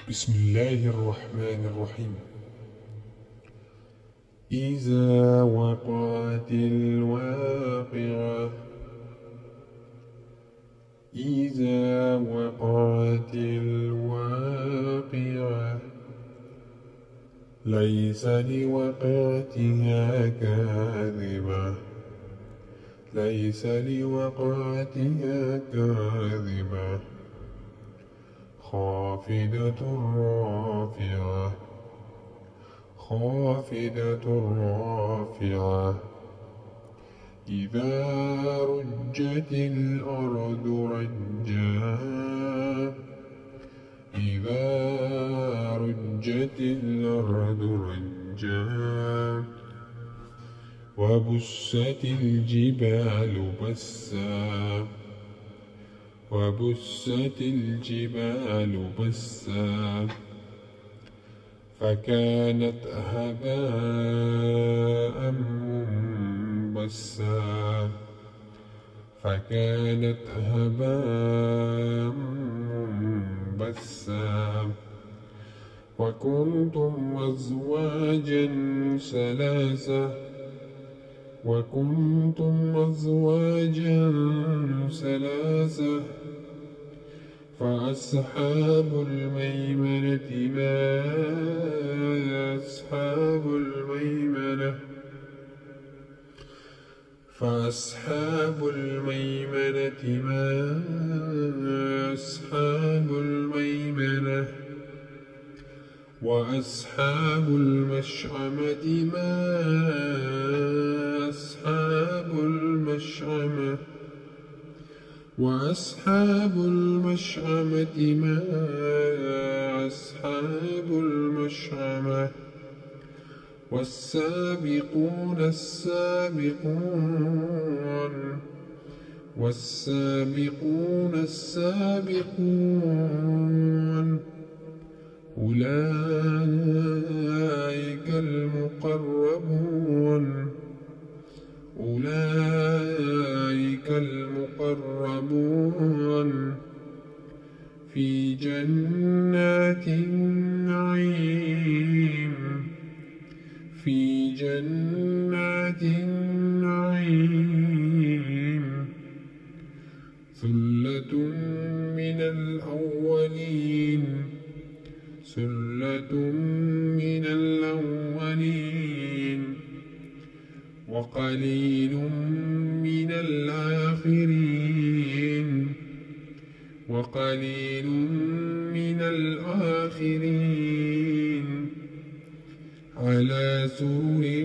بسم الله الرحمن الرحيم. إذا وقعت الواقعة إذا وقعت الواقعة ليس لوقعتها كاذبة ليس لوقعتها كاذبة خافضة رافعة خافضة رافعة إذا رجت الأرض رجا إذا رجت الأرض رجا وبست الجبال بسا وبست الجبال بسا فكانت هباء منبثا فكانت هباء منبثا وكنتم أزواجا ثلاثة وكنتم أزواجا ثلاثة فأصحاب الميمنة ما أصحاب الميمنة فأصحاب الميمنة ما أصحاب الميمنة وأصحاب المشأمة ما أصحاب المشأمة وأصحاب المشأمة ما أصحاب المشأمة والسابقون السابقون والسابقون السابقون أولئك المقربون أولئك المقربون في جنات النعيم في جنات النعيم ثلة من الأولين ثلة من الأولين وقليل من الآخرين وقليل من الآخرين على سرر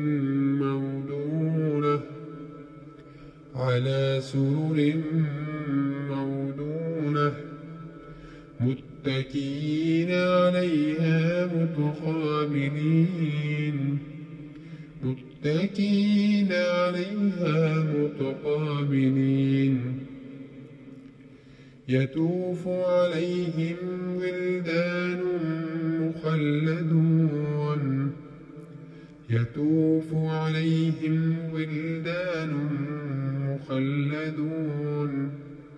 موضونة على سرر موضونة متكئين عليها متقابلين متكئين عليها متقابلين يطوف عليهم ولدان مخلدون يطوف عليهم ولدان مخلدون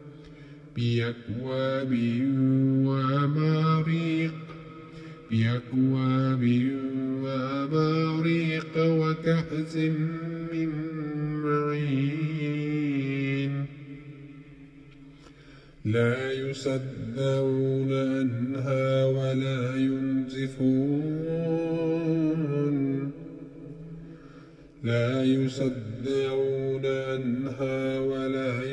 بأكواب وأباريق بأكواب وأباريق وكأس من معين لا يصدعون عنها ولا ينزفون لا يصدعون عنها ولا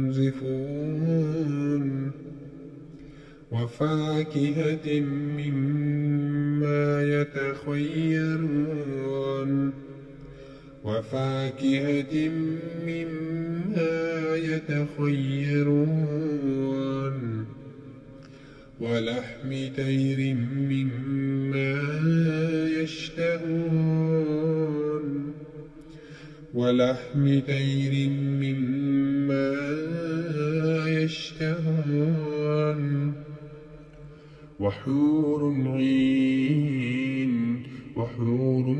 ينزفون وفاكهة مما يتخيرون وفاكهة مما يتخيرون ولحم طير مما يشتهون ولحم طير مما يشتهون وحور عين وحور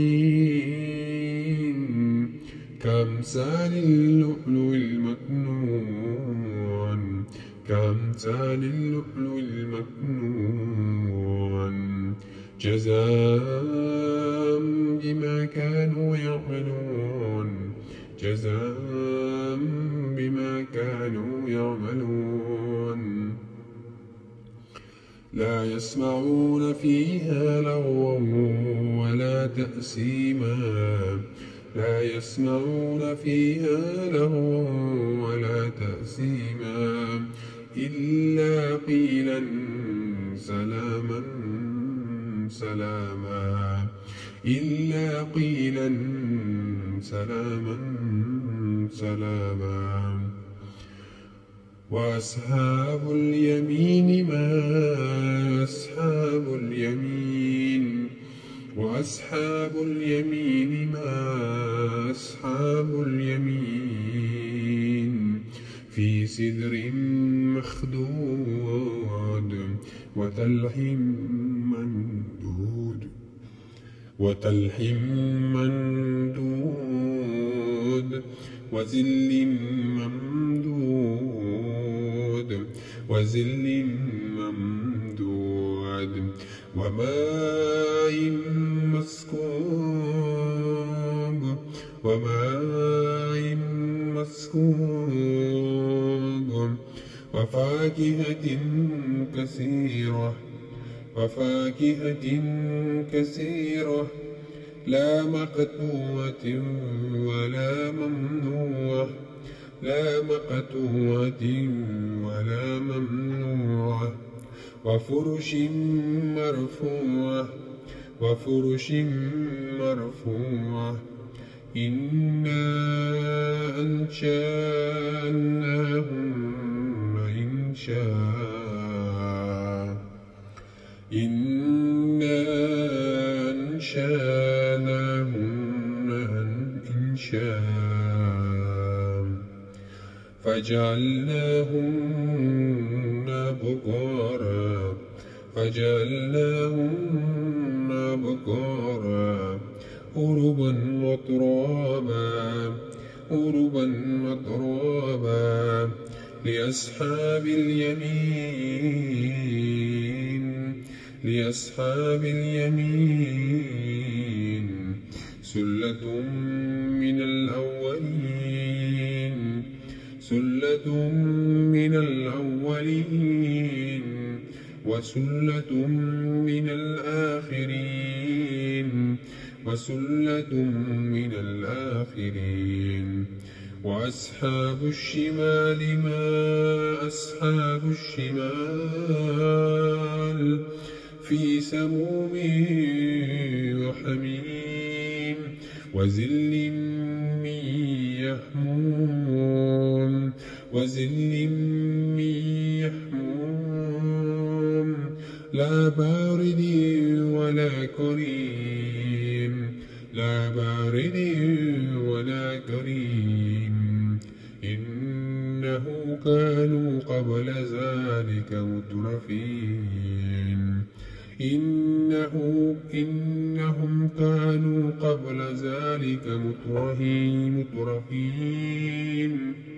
عين كأمثال اللؤلؤ المكنون كأمثال اللؤلؤ المكنون جزاء بما كانوا يعملون جزاء بما كانوا يعملون لا يسمعون فيها لغوا ولا تأثيما لا يسمعون فيها لغوا ولا تأثيما إلا قيلا سلاما سلاما إلا قيلا سلاما سلاما وأصحاب اليمين ما أصحاب اليمين وأصحاب اليمين ما أصحاب اليمين في سدر مخدود وطلح ممدود وظل ممدود وماء مسكوب وفاكهة كثيرة لا مقطوعة ولا ممنوعة وفرش مرفوعة إنا أنشأناهن إنشاء فجعلناهن أبكارا عربا وترابا لأصحاب اليمين سلة من الأولين وسلة من الآخرين وأصحاب الشمال ما أصحاب الشمال في سموم وحميم وظل من يحموم لا بارد ولا كريم إنهم كانوا قبل ذلك مترفين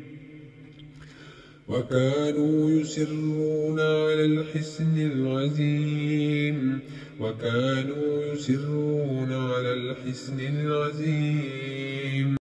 وكانوا يصرون على الحسن العظيم